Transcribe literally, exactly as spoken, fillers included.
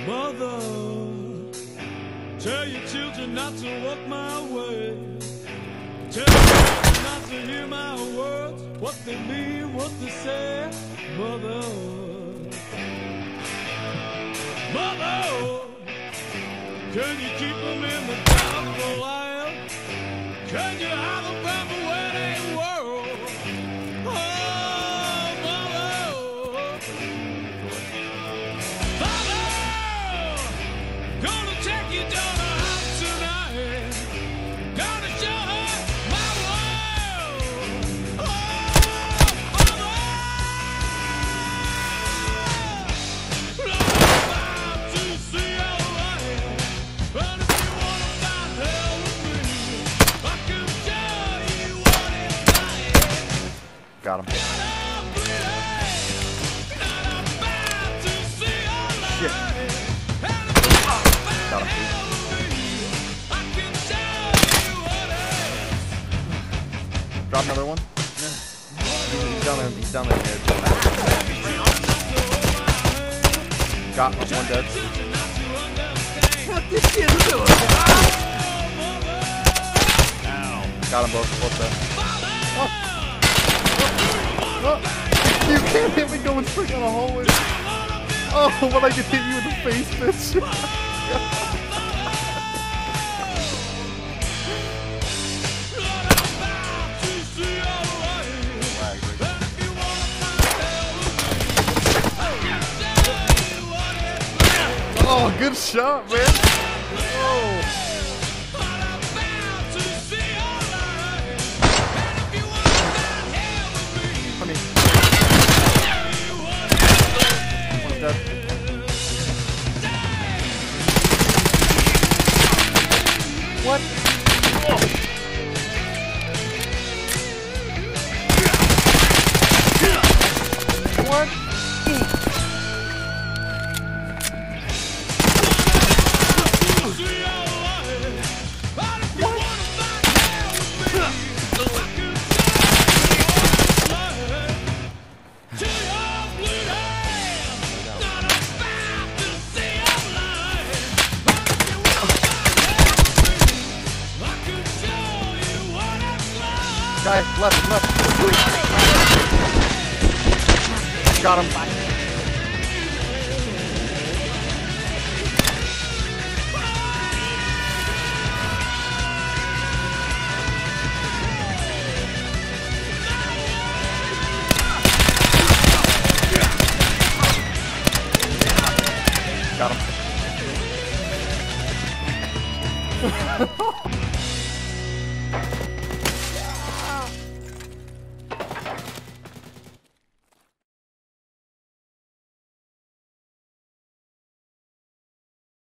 Mother, tell your children not to walk my way. Tell your children not to hear my words, what they mean, what they say. Mother, Mother, can you keep them in the dark for a while? Can you hide them from the wedding world? Oh, Mother, Mother, gonna take your daughter out tonight. Gonna show her my world. Oh, Mother, I'm about to see your light. And if you wanna find hell with me, I can tell you what it's like. Got him. Not about to see your light. Shit. And if you wanna Got find him. hell with me, I can tell you what it's Drop another one. He's down there. He's down there. Got one dead. What this shit doing? Got them both. Both dead. Oh. Oh. You can't hit me going straight down the hallway. Oh, when I can hit you in the face, bitch. Oh, good shot, man. Oh. Honey. One's dead. What? Oh. What? Guy, left, left. Got him. Got him.